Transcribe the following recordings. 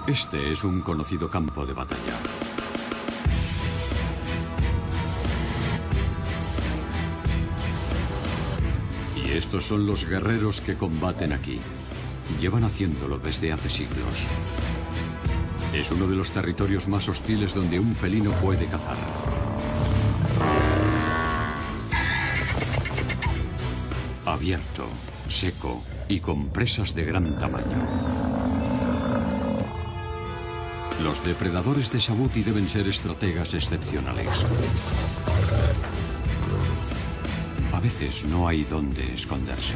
Este es un conocido campo de batalla. Y estos son los guerreros que combaten aquí. Llevan haciéndolo desde hace siglos. Es uno de los territorios más hostiles donde un felino puede cazar. Abierto, seco y con presas de gran tamaño. Los depredadores de Sabuti deben ser estrategas excepcionales. A veces no hay dónde esconderse.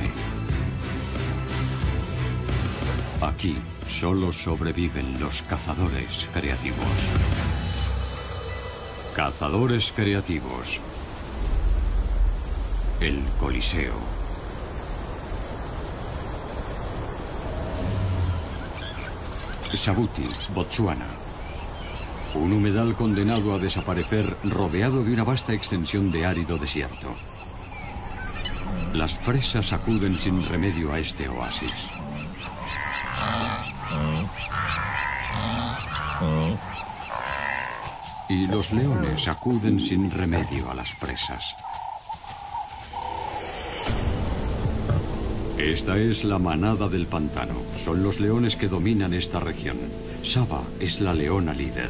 Aquí solo sobreviven los cazadores creativos. Cazadores creativos. El Coliseo. Sabuti, Botsuana. Un humedal condenado a desaparecer, rodeado de una vasta extensión de árido desierto. Las presas acuden sin remedio a este oasis. Y los leones acuden sin remedio a las presas. Esta es la manada del pantano. Son los leones que dominan esta región. Saba es la leona líder.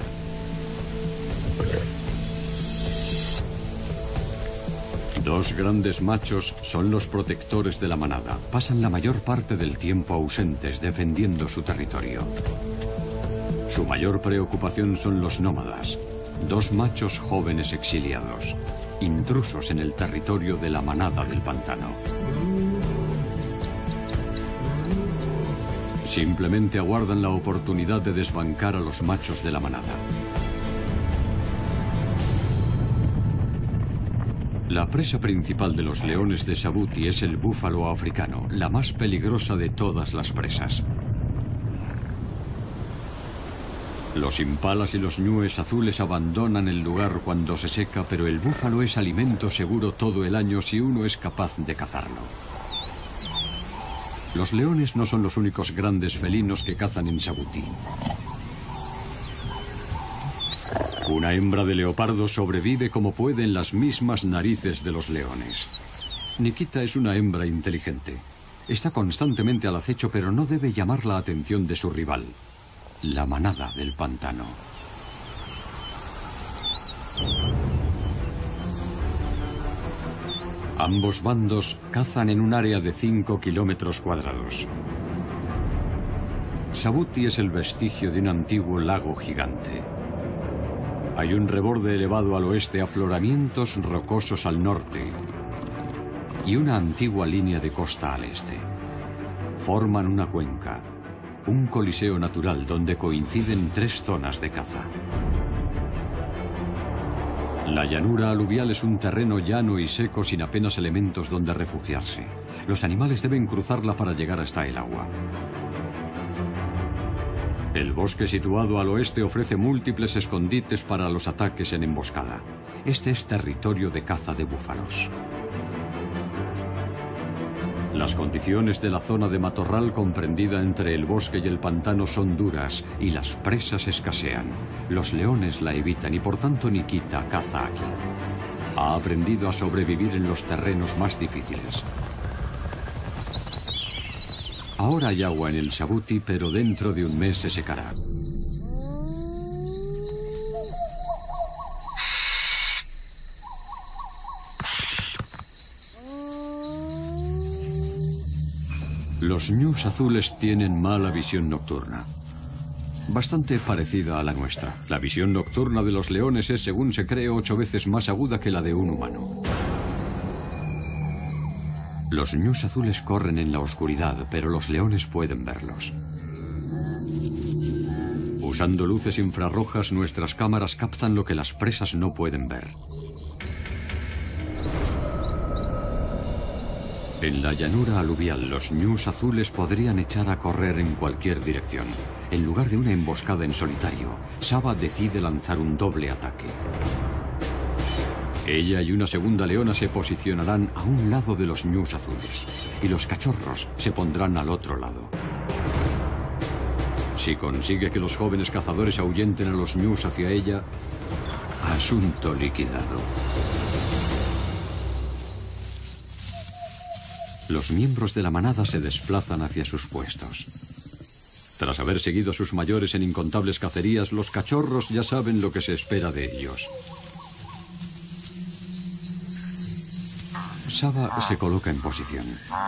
Dos grandes machos son los protectores de la manada. Pasan la mayor parte del tiempo ausentes defendiendo su territorio. Su mayor preocupación son los nómadas. Dos machos jóvenes exiliados, intrusos en el territorio de la manada del pantano. Simplemente aguardan la oportunidad de desbancar a los machos de la manada. La presa principal de los leones de Sabuti es el búfalo africano, la más peligrosa de todas las presas. Los impalas y los ñúes azules abandonan el lugar cuando se seca, pero el búfalo es alimento seguro todo el año si uno es capaz de cazarlo. Los leones no son los únicos grandes felinos que cazan en Sabuti. Una hembra de leopardo sobrevive como puede en las mismas narices de los leones. Nikita es una hembra inteligente. Está constantemente al acecho, pero no debe llamar la atención de su rival, la manada del pantano. Ambos bandos cazan en un área de 5 kilómetros cuadrados. Sabuti es el vestigio de un antiguo lago gigante. Hay un reborde elevado al oeste, afloramientos rocosos al norte y una antigua línea de costa al este. Forman una cuenca, un coliseo natural donde coinciden tres zonas de caza. La llanura aluvial es un terreno llano y seco sin apenas elementos donde refugiarse. Los animales deben cruzarla para llegar hasta el agua. El bosque situado al oeste ofrece múltiples escondites para los ataques en emboscada. Este es territorio de caza de búfalos. Las condiciones de la zona de matorral comprendida entre el bosque y el pantano son duras y las presas escasean. Los leones la evitan y por tanto Nikita caza aquí. Ha aprendido a sobrevivir en los terrenos más difíciles. Ahora hay agua en el Sabuti, pero dentro de un mes se secará. Los ñus azules tienen mala visión nocturna, bastante parecida a la nuestra. La visión nocturna de los leones es, según se cree, 8 veces más aguda que la de un humano. Los ñus azules corren en la oscuridad, pero los leones pueden verlos. Usando luces infrarrojas, nuestras cámaras captan lo que las presas no pueden ver. En la llanura aluvial, los ñus azules podrían echar a correr en cualquier dirección. En lugar de una emboscada en solitario, Saba decide lanzar un doble ataque. Ella y una segunda leona se posicionarán a un lado de los ñus azules, y los cachorros se pondrán al otro lado. Si consigue que los jóvenes cazadores ahuyenten a los ñus hacia ella, asunto liquidado. Los miembros de la manada se desplazan hacia sus puestos. Tras haber seguido a sus mayores en incontables cacerías, los cachorros ya saben lo que se espera de ellos. Saba se coloca en posición.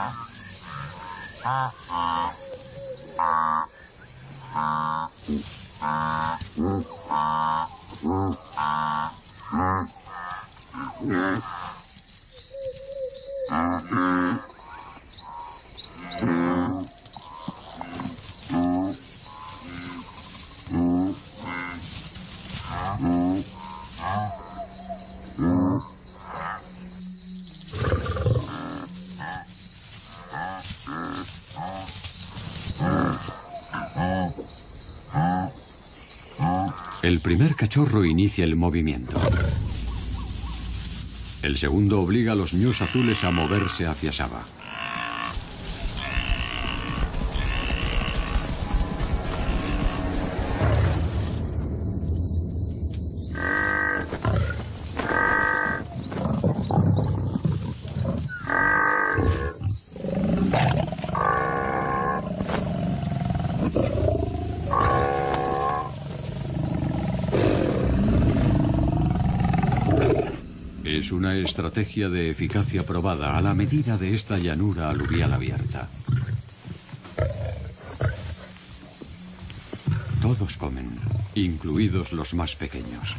El primer cachorro inicia el movimiento. El segundo obliga a los ñus azules a moverse hacia Saba. Es una estrategia de eficacia probada a la medida de esta llanura aluvial abierta. Todos comen, incluidos los más pequeños.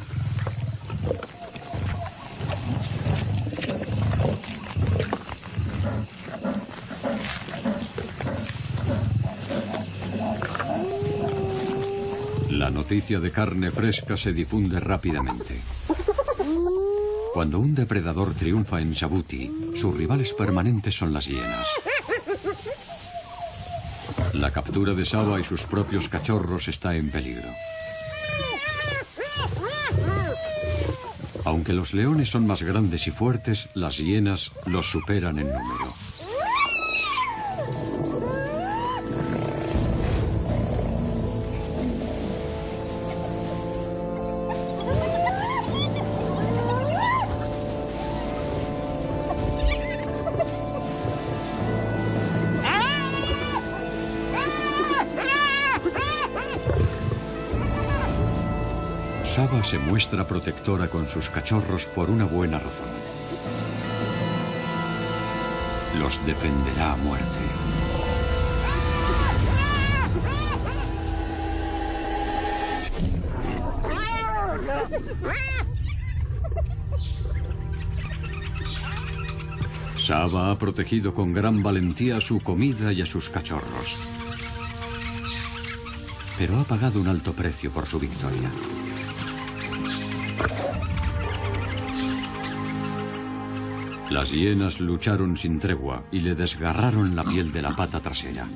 La noticia de carne fresca se difunde rápidamente. Cuando un depredador triunfa en Sabuti, sus rivales permanentes son las hienas. La captura de Saba y sus propios cachorros está en peligro. Aunque los leones son más grandes y fuertes, las hienas los superan en número. Saba se muestra protectora con sus cachorros por una buena razón. Los defenderá a muerte. Saba ha protegido con gran valentía a su comida y a sus cachorros. Pero ha pagado un alto precio por su victoria. Las hienas lucharon sin tregua y le desgarraron la piel de la pata trasera.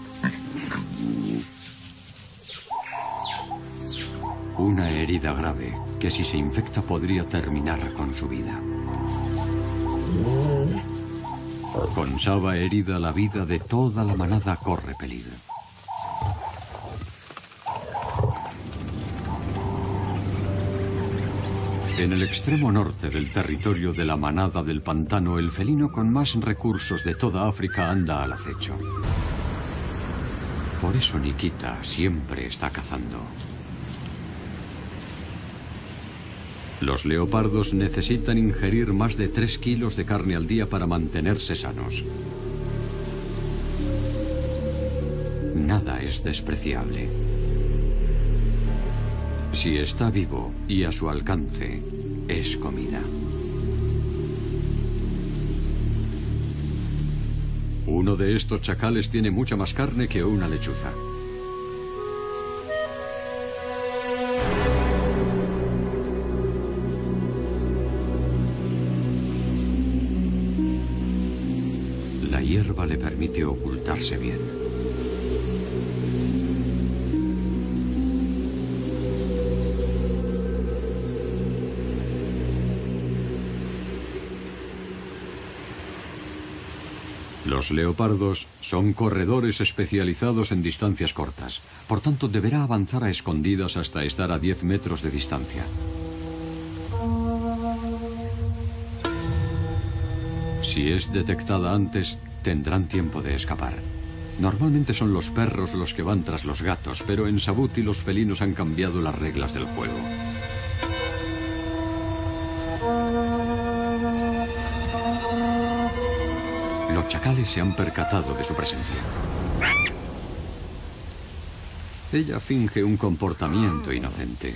Una herida grave que si se infecta podría terminar con su vida. Con Saba herida, la vida de toda la manada corre peligro. En el extremo norte del territorio de la manada del pantano, el felino con más recursos de toda África anda al acecho. Por eso Nikita siempre está cazando. Los leopardos necesitan ingerir más de 3 kilos de carne al día para mantenerse sanos. Nada es despreciable. Si está vivo y a su alcance, es comida. Uno de estos chacales tiene mucha más carne que una lechuza. La hierba le permite ocultarse bien. Los leopardos son corredores especializados en distancias cortas, por tanto deberá avanzar a escondidas hasta estar a 10 metros de distancia. Si es detectada antes, tendrán tiempo de escapar. Normalmente son los perros los que van tras los gatos, pero en Sabuti los felinos han cambiado las reglas del juego. Los chacales se han percatado de su presencia. Ella finge un comportamiento inocente.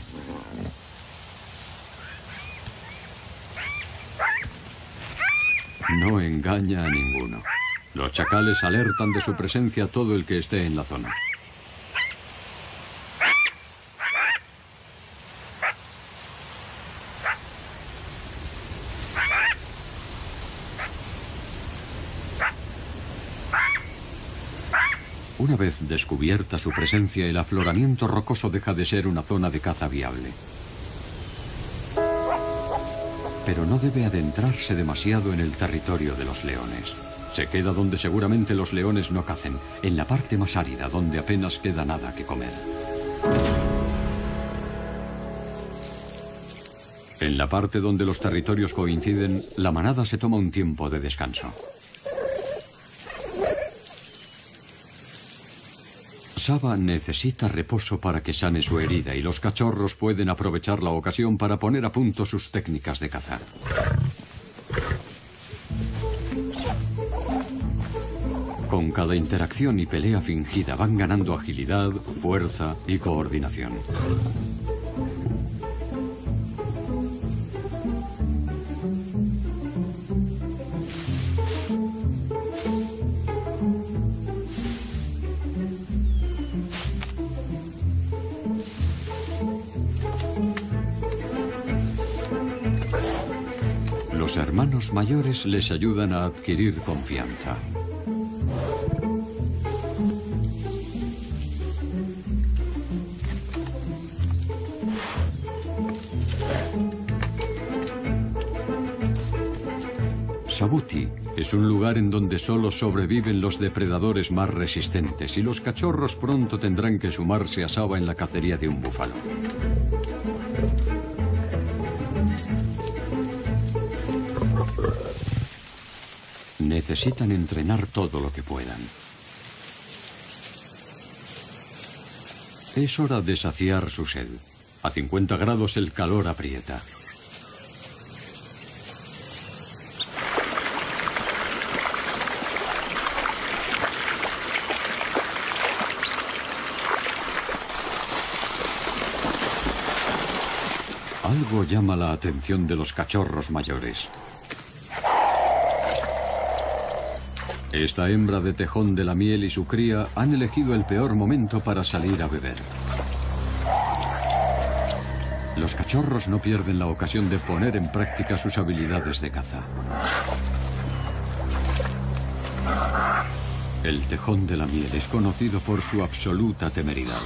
No engaña a ninguno. Los chacales alertan de su presencia a todo el que esté en la zona. Una vez descubierta su presencia, el afloramiento rocoso deja de ser una zona de caza viable. Pero no debe adentrarse demasiado en el territorio de los leones. Se queda donde seguramente los leones no cacen, en la parte más árida, donde apenas queda nada que comer. En la parte donde los territorios coinciden, la manada se toma un tiempo de descanso. Saba necesita reposo para que sane su herida y los cachorros pueden aprovechar la ocasión para poner a punto sus técnicas de caza. Con cada interacción y pelea fingida van ganando agilidad, fuerza y coordinación. Los hermanos mayores les ayudan a adquirir confianza. Sabuti es un lugar en donde solo sobreviven los depredadores más resistentes y los cachorros pronto tendrán que sumarse a Saba en la cacería de un búfalo. Necesitan entrenar todo lo que puedan. Es hora de saciar su sed. A 50 grados el calor aprieta. Algo llama la atención de los cachorros mayores. Esta hembra de tejón de la miel y su cría han elegido el peor momento para salir a beber. Los cachorros no pierden la ocasión de poner en práctica sus habilidades de caza. El tejón de la miel es conocido por su absoluta temeridad.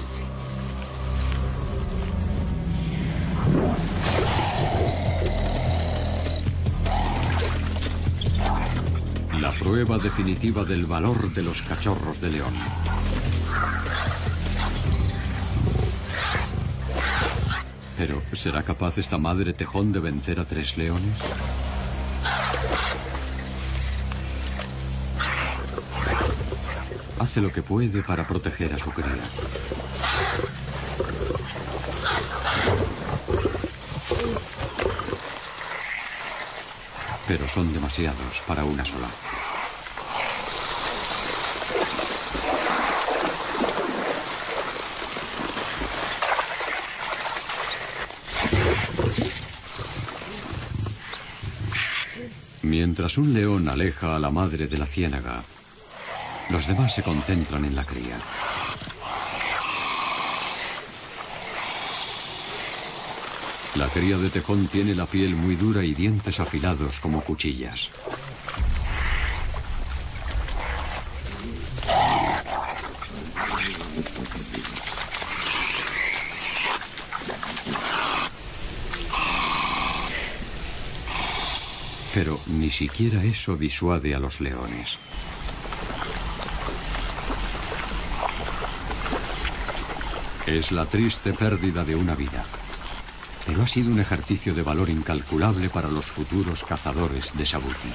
La prueba definitiva del valor de los cachorros de león. Pero, ¿será capaz esta madre tejón de vencer a 3 leones? Hace lo que puede para proteger a su cría. Pero son demasiados para una sola. Mientras un león aleja a la madre de la ciénaga, los demás se concentran en la cría. La cría de tejón tiene la piel muy dura y dientes afilados como cuchillas. Pero ni siquiera eso disuade a los leones. Es la triste pérdida de una vida, pero ha sido un ejercicio de valor incalculable para los futuros cazadores de Sabuti.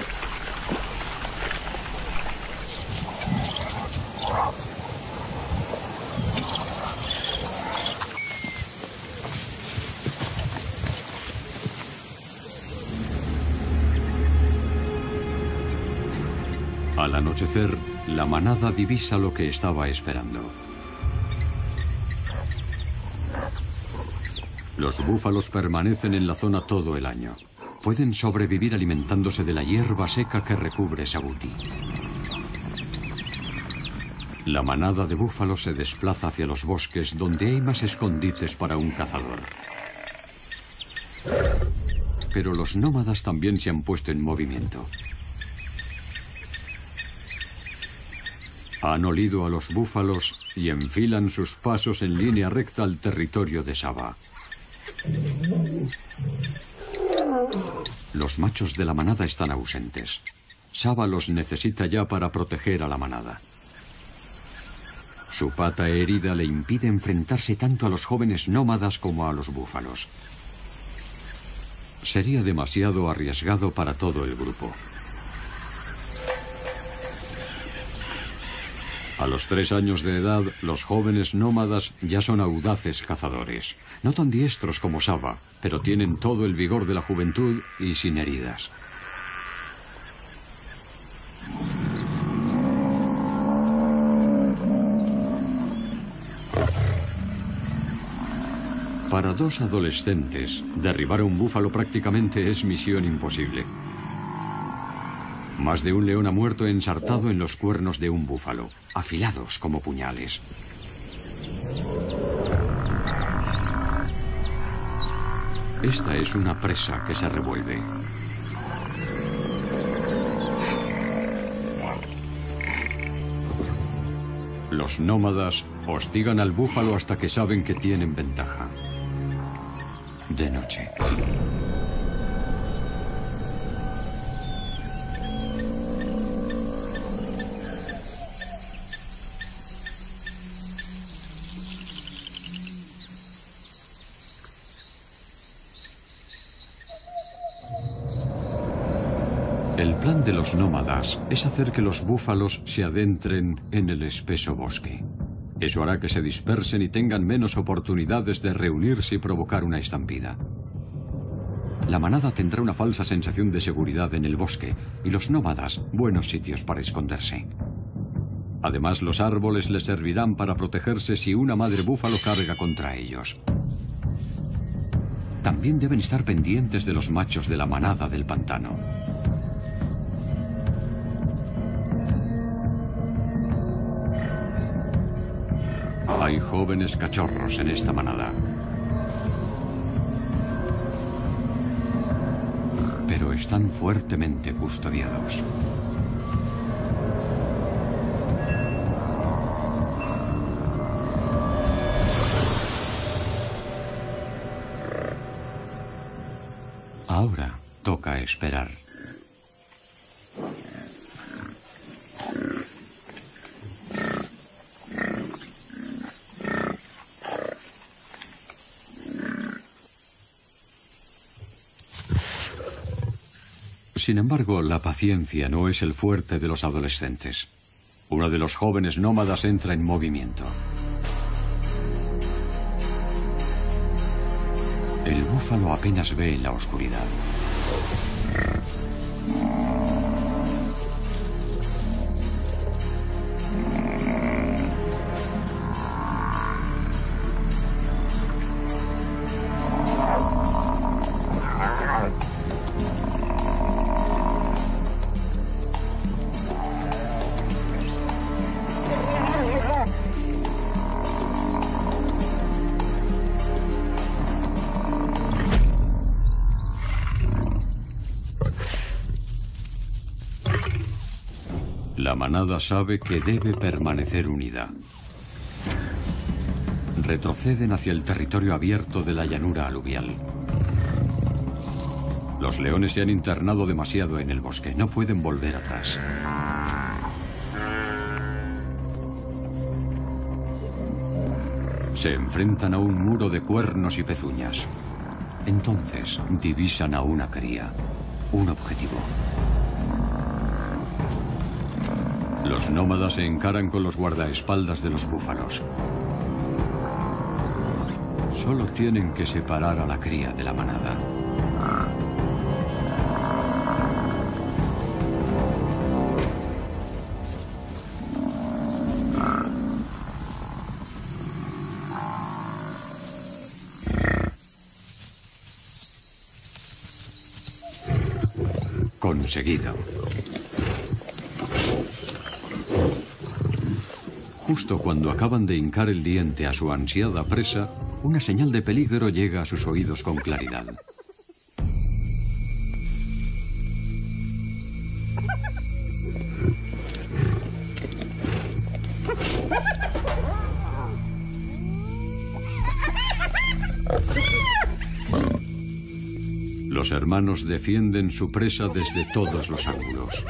Al anochecer, la manada divisa lo que estaba esperando. Los búfalos permanecen en la zona todo el año. Pueden sobrevivir alimentándose de la hierba seca que recubre Sabuti. La manada de búfalos se desplaza hacia los bosques donde hay más escondites para un cazador. Pero los nómadas también se han puesto en movimiento. Han olido a los búfalos y enfilan sus pasos en línea recta al territorio de Saba. Los machos de la manada están ausentes. Saba los necesita ya para proteger a la manada. Su pata herida le impide enfrentarse tanto a los jóvenes nómadas como a los búfalos. Sería demasiado arriesgado para todo el grupo. A los 3 años de edad, los jóvenes nómadas ya son audaces cazadores. No tan diestros como Saba, pero tienen todo el vigor de la juventud y sin heridas. Para 2 adolescentes, derribar a un búfalo prácticamente es misión imposible. Más de un león ha muerto ensartado en los cuernos de un búfalo, afilados como puñales. Esta es una presa que se revuelve. Los nómadas hostigan al búfalo hasta que saben que tienen ventaja. De noche. El plan de los nómadas es hacer que los búfalos se adentren en el espeso bosque. Eso hará que se dispersen y tengan menos oportunidades de reunirse y provocar una estampida. La manada tendrá una falsa sensación de seguridad en el bosque y los nómadas buenos sitios para esconderse. Además, los árboles les servirán para protegerse si una madre búfalo carga contra ellos. También deben estar pendientes de los machos de la manada del pantano. Hay jóvenes cachorros en esta manada. Pero están fuertemente custodiados. Ahora toca esperar. Sin embargo, la paciencia no es el fuerte de los adolescentes. Uno de los jóvenes nómadas entra en movimiento. El búfalo apenas ve en la oscuridad. La manada sabe que debe permanecer unida. Retroceden hacia el territorio abierto de la llanura aluvial. Los leones se han internado demasiado en el bosque. No pueden volver atrás. Se enfrentan a un muro de cuernos y pezuñas. Entonces divisan a una cría, un objetivo. Los nómadas se encaran con los guardaespaldas de los búfalos. Solo tienen que separar a la cría de la manada. Conseguido. Justo cuando acaban de hincar el diente a su ansiada presa, una señal de peligro llega a sus oídos con claridad. Los hermanos defienden su presa desde todos los ángulos.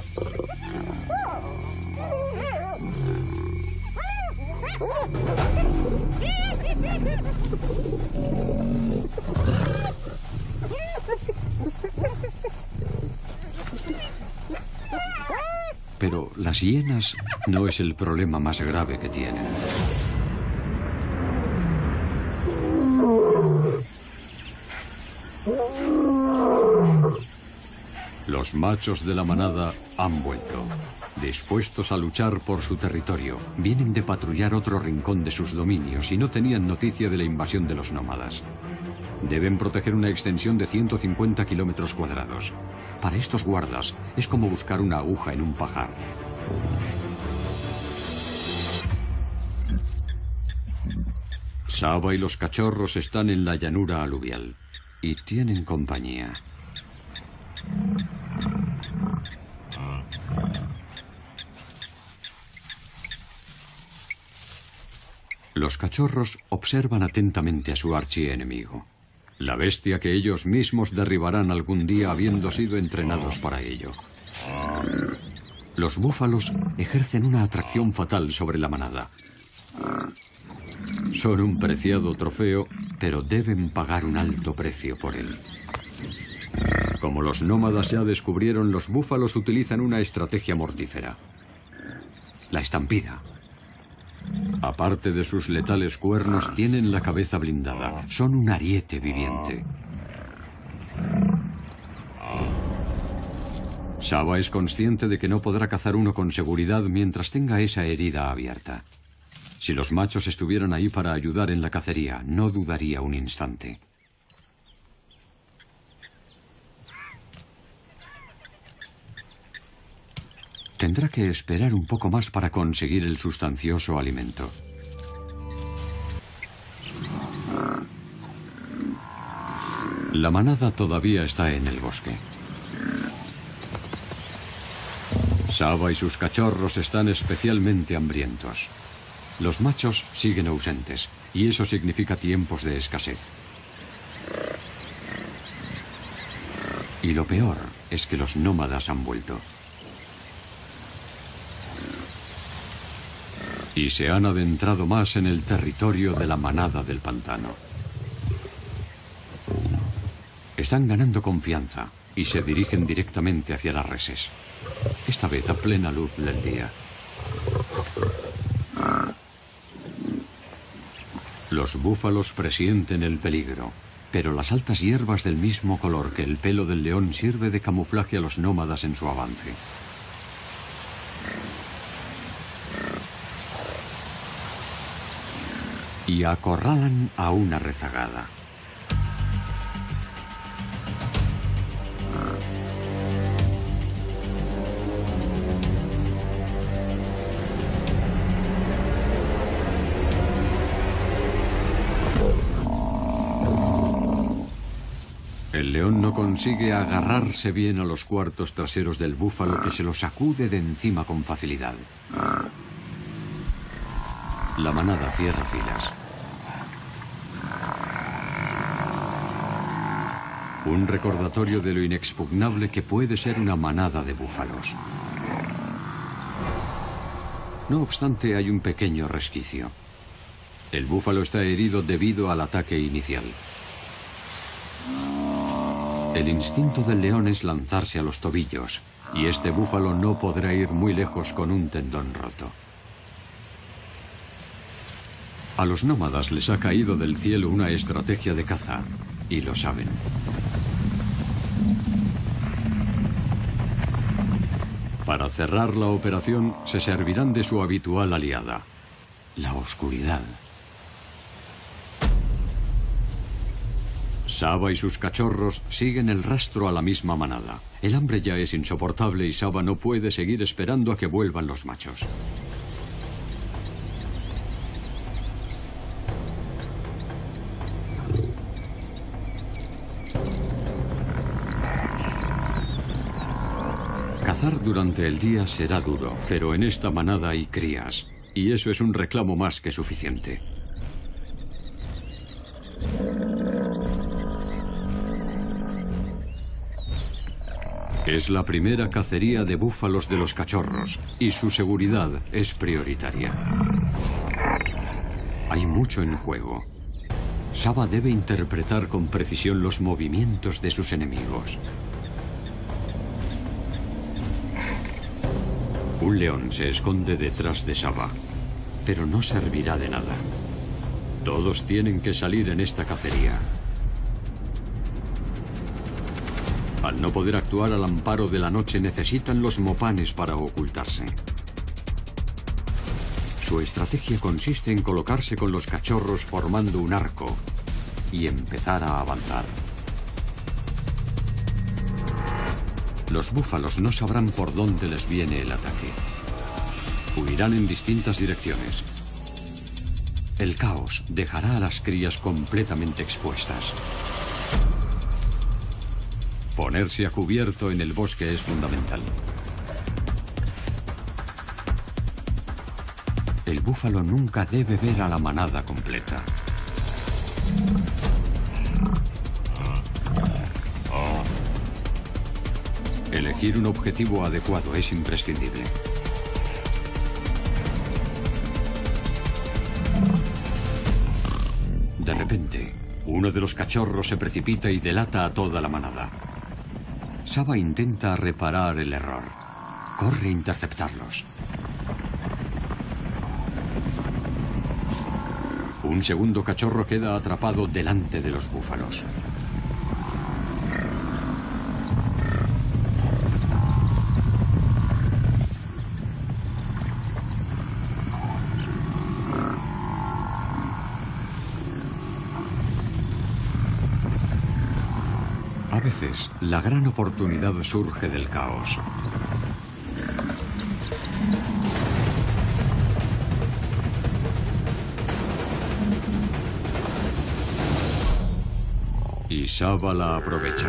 Pero las hienas no es el problema más grave que tienen. Los machos de la manada han vuelto, dispuestos a luchar por su territorio. Vienen de patrullar otro rincón de sus dominios y no tenían noticia de la invasión de los nómadas. Deben proteger una extensión de 150 kilómetros cuadrados. Para estos guardas es como buscar una aguja en un pajar. Saba y los cachorros están en la llanura aluvial y tienen compañía. Los cachorros observan atentamente a su archienemigo, la bestia que ellos mismos derribarán algún día habiendo sido entrenados para ello. Los búfalos ejercen una atracción fatal sobre la manada. Son un preciado trofeo, pero deben pagar un alto precio por él. Como los nómadas ya descubrieron, los búfalos utilizan una estrategia mortífera: la estampida. Aparte de sus letales cuernos, tienen la cabeza blindada. Son un ariete viviente. Saba es consciente de que no podrá cazar uno con seguridad mientras tenga esa herida abierta. Si los machos estuvieran ahí para ayudar en la cacería, no dudaría un instante. Tendrá que esperar un poco más para conseguir el sustancioso alimento. La manada todavía está en el bosque. Saba y sus cachorros están especialmente hambrientos. Los machos siguen ausentes, y eso significa tiempos de escasez. Y lo peor es que los nómadas han vuelto. Y se han adentrado más en el territorio de la manada del pantano. Están ganando confianza y se dirigen directamente hacia las reses. Esta vez a plena luz del día. Los búfalos presienten el peligro, pero las altas hierbas del mismo color que el pelo del león sirve de camuflaje a los nómadas en su avance. Y acorralan a una rezagada. El león no consigue agarrarse bien a los cuartos traseros del búfalo, que se lo sacude de encima con facilidad. La manada cierra filas. Un recordatorio de lo inexpugnable que puede ser una manada de búfalos. No obstante, hay un pequeño resquicio. El búfalo está herido debido al ataque inicial. El instinto del león es lanzarse a los tobillos, y este búfalo no podrá ir muy lejos con un tendón roto. A los nómadas les ha caído del cielo una estrategia de caza, y lo saben. Para cerrar la operación, se servirán de su habitual aliada, la oscuridad. Saba y sus cachorros siguen el rastro a la misma manada. El hambre ya es insoportable y Saba no puede seguir esperando a que vuelvan los machos. Cazar durante el día será duro, pero en esta manada hay crías, y eso es un reclamo más que suficiente. Es la primera cacería de búfalos de los cachorros, y su seguridad es prioritaria. Hay mucho en juego. Saba debe interpretar con precisión los movimientos de sus enemigos. Un león se esconde detrás de Saba, pero no servirá de nada. Todos tienen que salir en esta cacería. Al no poder actuar al amparo de la noche, necesitan los mopanes para ocultarse. Su estrategia consiste en colocarse con los cachorros formando un arco y empezar a avanzar. Los búfalos no sabrán por dónde les viene el ataque. Huirán en distintas direcciones. El caos dejará a las crías completamente expuestas. Ponerse a cubierto en el bosque es fundamental. El búfalo nunca debe ver a la manada completa. Elegir un objetivo adecuado es imprescindible. De repente, uno de los cachorros se precipita y delata a toda la manada. Saba intenta reparar el error. Corre a interceptarlos. Un segundo cachorro queda atrapado delante de los búfalos. A veces, la gran oportunidad surge del caos. Y Saba la aprovecha.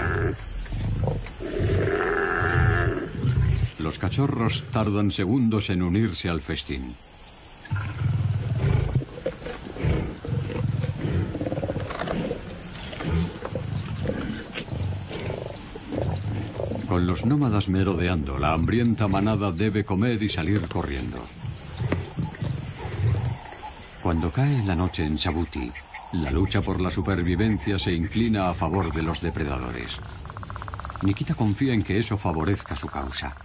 Los cachorros tardan segundos en unirse al festín. Con los nómadas merodeando, la hambrienta manada debe comer y salir corriendo. Cuando cae la noche en Sabuti, la lucha por la supervivencia se inclina a favor de los depredadores. Nikita confía en que eso favorezca su causa.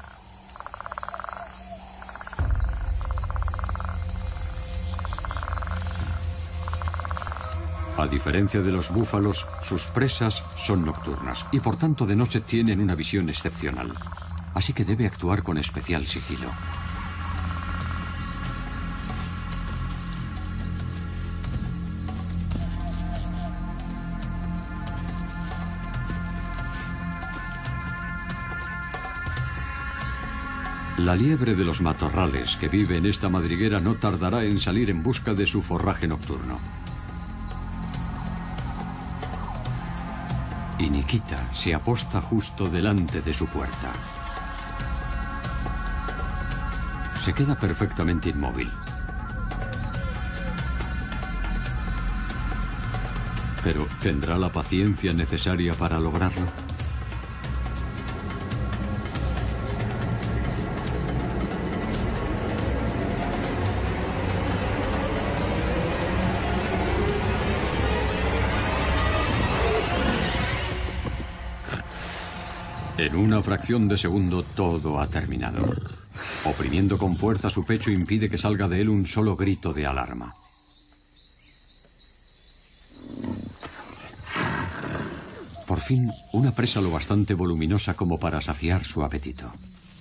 A diferencia de los búfalos, sus presas son nocturnas y por tanto de noche tienen una visión excepcional. Así que debe actuar con especial sigilo. La liebre de los matorrales que vive en esta madriguera no tardará en salir en busca de su forraje nocturno. Y Nikita se aposta justo delante de su puerta. Se queda perfectamente inmóvil. Pero ¿tendrá la paciencia necesaria para lograrlo? En una fracción de segundo todo ha terminado. Oprimiendo con fuerza su pecho impide que salga de él un solo grito de alarma. Por fin, una presa lo bastante voluminosa como para saciar su apetito.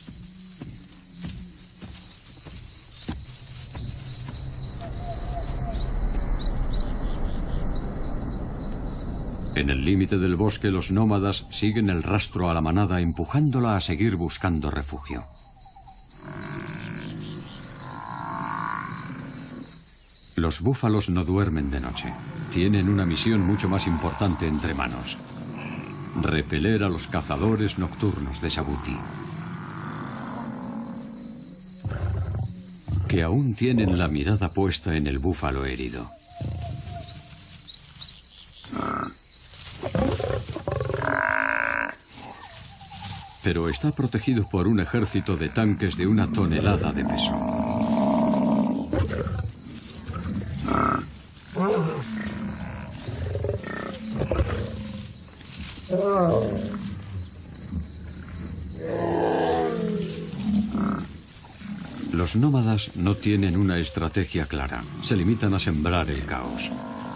En el límite del bosque, los nómadas siguen el rastro a la manada, empujándola a seguir buscando refugio. Los búfalos no duermen de noche. Tienen una misión mucho más importante entre manos: repeler a los cazadores nocturnos de Sabuti, que aún tienen la mirada puesta en el búfalo herido. Pero está protegido por un ejército de tanques de 1 tonelada de peso. Los nómadas no tienen una estrategia clara. Se limitan a sembrar el caos.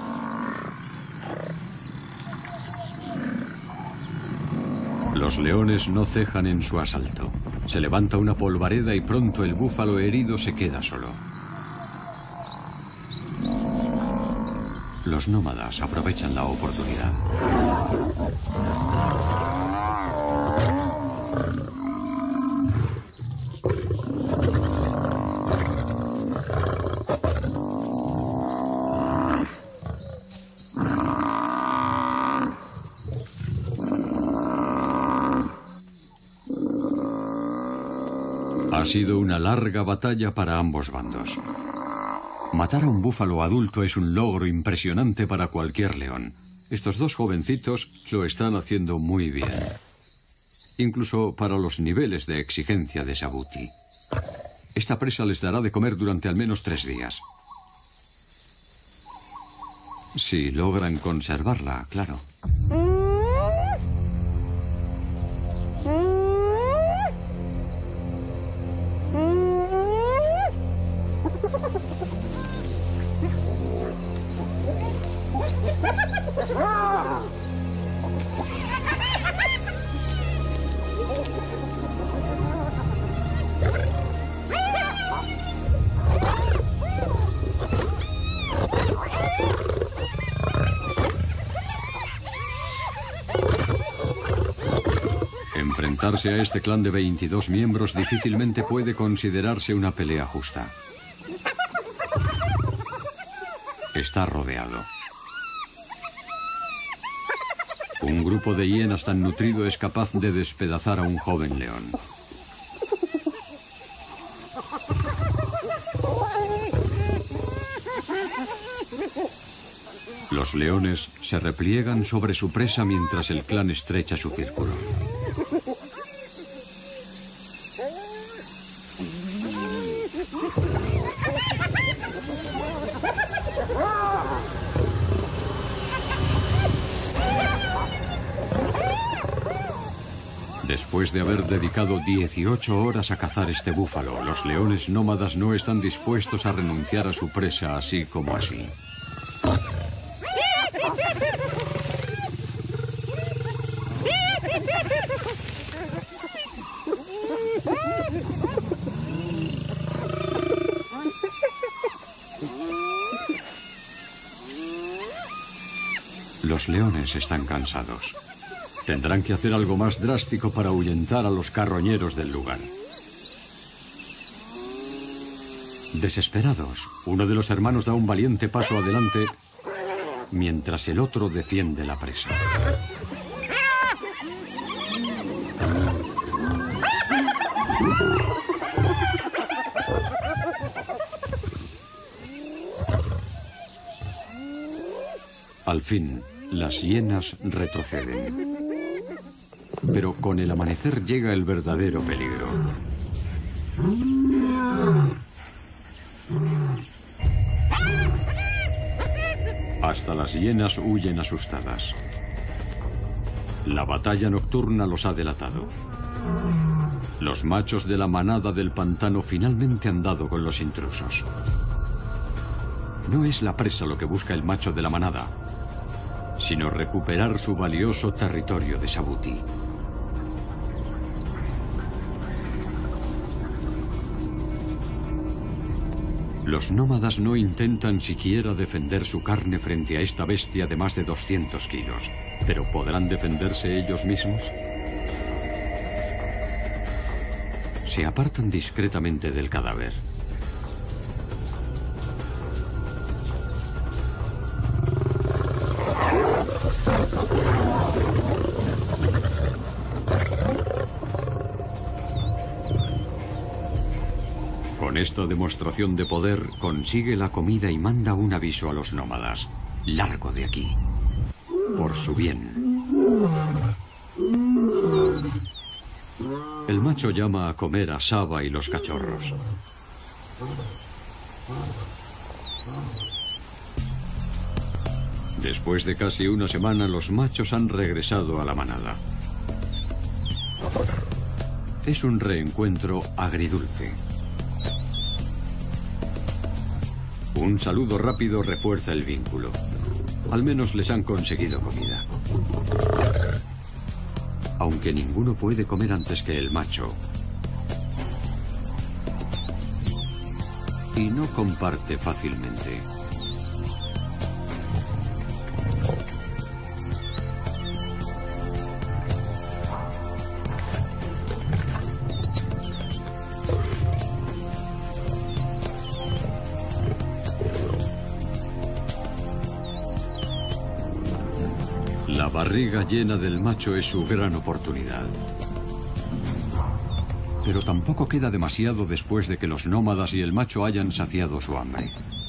Los leones no cejan en su asalto. Se levanta una polvareda y pronto el búfalo herido se queda solo. Los nómadas aprovechan la oportunidad. Ha sido una larga batalla para ambos bandos. Matar a un búfalo adulto es un logro impresionante para cualquier león. Estos dos jovencitos lo están haciendo muy bien. Incluso para los niveles de exigencia de Sabuti. Esta presa les dará de comer durante al menos 3 días. Si logran conservarla, claro. Enfrentarse a este clan de 22 miembros difícilmente puede considerarse una pelea justa. Está rodeado. Un grupo de hienas tan nutrido es capaz de despedazar a un joven león. Los leones se repliegan sobre su presa mientras el clan estrecha su círculo. Después de haber dedicado 18 horas a cazar este búfalo, los leones nómadas no están dispuestos a renunciar a su presa así como así. Los leones están cansados. Tendrán que hacer algo más drástico para ahuyentar a los carroñeros del lugar. Desesperados, uno de los hermanos da un valiente paso adelante mientras el otro defiende la presa. Al fin, las hienas retroceden. Pero con el amanecer llega el verdadero peligro. Hasta las hienas huyen asustadas. La batalla nocturna los ha delatado. Los machos de la manada del pantano finalmente han dado con los intrusos. No es la presa lo que busca el macho de la manada, sino recuperar su valioso territorio de Sabuti. Los nómadas no intentan siquiera defender su carne frente a esta bestia de más de 200 kilos. ¿Pero podrán defenderse ellos mismos? Se apartan discretamente del cadáver. Con esta demostración de poder, consigue la comida y manda un aviso a los nómadas. Largo de aquí. Por su bien. El macho llama a comer a Saba y los cachorros. Después de casi una semana, los machos han regresado a la manada. Es un reencuentro agridulce. Un saludo rápido refuerza el vínculo. Al menos les han conseguido comida. Aunque ninguno puede comer antes que el macho. Y no comparte fácilmente. La barriga llena del macho es su gran oportunidad. Pero tampoco queda demasiado después de que los nómadas y el macho hayan saciado su hambre.